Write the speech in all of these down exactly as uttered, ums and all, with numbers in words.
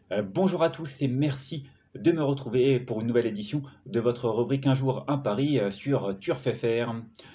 Euh, bonjour à tous et merci de me retrouver pour une nouvelle édition de votre rubrique Un jour un pari euh, sur Turf F R.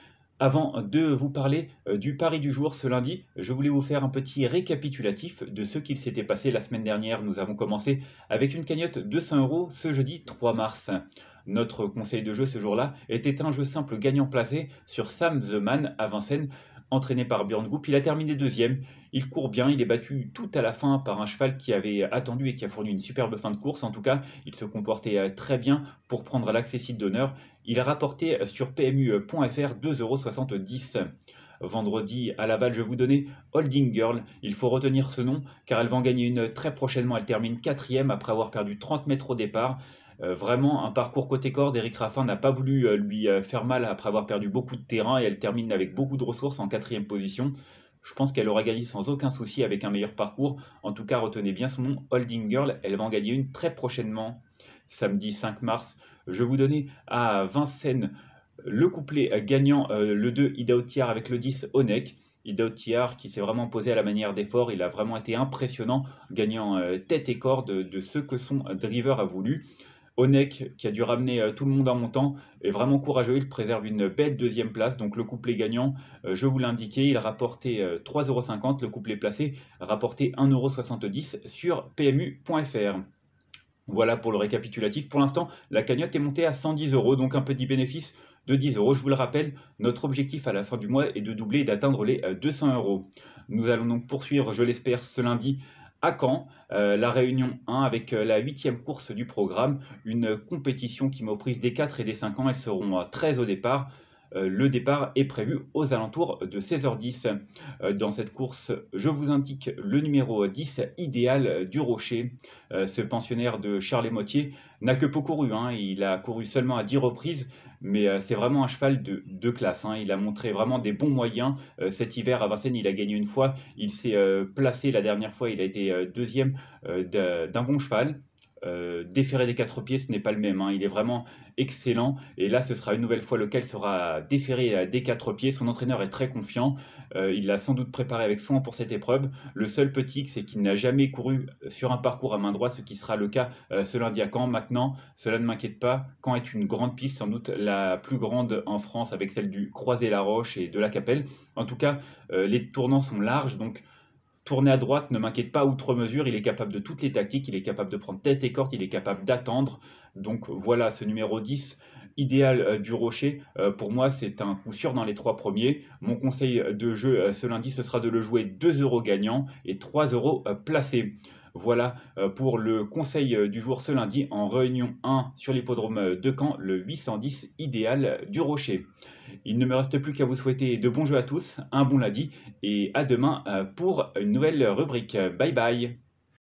Avant de vous parler euh, du pari du jour ce lundi, je voulais vous faire un petit récapitulatif de ce qu'il s'était passé la semaine dernière. Nous avons commencé avec une cagnotte de cent euros ce jeudi trois mars. Notre conseil de jeu ce jour-là était un jeu simple gagnant placé sur Sam the Man à Vincennes, entraîné par Björn Goop. Il a terminé deuxième, il court bien, il est battu tout à la fin par un cheval qui avait attendu et qui a fourni une superbe fin de course. En tout cas, il se comportait euh, très bien pour prendre l'accessite d'honneur. Il a rapporté euh, sur P M U point F R deux euros soixante-dix. Vendredi à Laval, je vous donnais Holding Girl. Il faut retenir ce nom car elle va en gagner une très prochainement. Elle termine quatrième après avoir perdu trente mètres au départ. Euh, vraiment un parcours côté corde. Eric Raffin n'a pas voulu euh, lui euh, faire mal après avoir perdu beaucoup de terrain et elle termine avec beaucoup de ressources en quatrième position. Je pense qu'elle aura gagné sans aucun souci avec un meilleur parcours. En tout cas, retenez bien son nom, Holding Girl. Elle va en gagner une très prochainement. Samedi cinq mars, je vous donnais à Vincennes le couplet gagnant, euh, le deux Ida Otiar avec le dix Onek. Ida Otiar qui s'est vraiment posé à la manière d'effort, il a vraiment été impressionnant, gagnant euh, tête et corps de, de ce que son driver a voulu. Onek qui a dû ramener euh, tout le monde en montant est vraiment courageux, il préserve une belle deuxième place, donc le couplet gagnant, euh, je vous l'indiquais, il a rapporté euh, trois euros cinquante, le couplet placé rapporté un euro soixante-dix sur P M U point F R. Voilà pour le récapitulatif. Pour l'instant, la cagnotte est montée à cent dix euros, donc un petit bénéfice de dix euros. Je vous le rappelle, notre objectif à la fin du mois est de doubler et d'atteindre les euh, deux cents euros. Nous allons donc poursuivre, je l'espère, ce lundi à Caen, euh, la réunion un avec euh, la huitième course du programme, une compétition qui m'a prise des quatre et des cinq ans. Elles seront euh, treize au départ. Euh, le départ est prévu aux alentours de seize heures dix. Euh, dans cette course, je vous indique le numéro dix, Idéal du Rocher. Euh, ce pensionnaire de Charles Motier n'a que peu couru, hein. Il a couru seulement à dix reprises, mais euh, c'est vraiment un cheval de, de classe, hein. Il a montré vraiment des bons moyens. Euh, cet hiver à Vincennes, il a gagné une fois. Il s'est euh, placé la dernière fois, il a été euh, deuxième euh, d'un bon cheval. Euh, déféré des quatre pieds, ce n'est pas le même, hein. Il est vraiment excellent. Et là, ce sera une nouvelle fois lequel sera déféré des quatre pieds. Son entraîneur est très confiant. Euh, il l'a sans doute préparé avec soin pour cette épreuve. Le seul petit, c'est qu'il n'a jamais couru sur un parcours à main droite, ce qui sera le cas euh, ce lundi à Caen. Maintenant, cela ne m'inquiète pas. Caen est une grande piste, sans doute la plus grande en France, avec celle du Croisé-la-Roche et de la Capelle. En tout cas, euh, les tournants sont larges, donc tourner à droite ne m'inquiète pas outre mesure, il est capable de toutes les tactiques, il est capable de prendre tête et corde, il est capable d'attendre. Donc voilà, ce numéro dix, idéal euh, du Rocher, euh, pour moi c'est un coup sûr dans les trois premiers. Mon conseil de jeu euh, ce lundi, ce sera de le jouer deux euros gagnant et trois euros euh, placés. Voilà euh, pour le conseil euh, du jour ce lundi en réunion un sur l'hippodrome de Caen, le huit cent dix idéal du Rocher. Il ne me reste plus qu'à vous souhaiter de bons jeux à tous, un bon lundi et à demain euh, pour une nouvelle rubrique. Bye bye.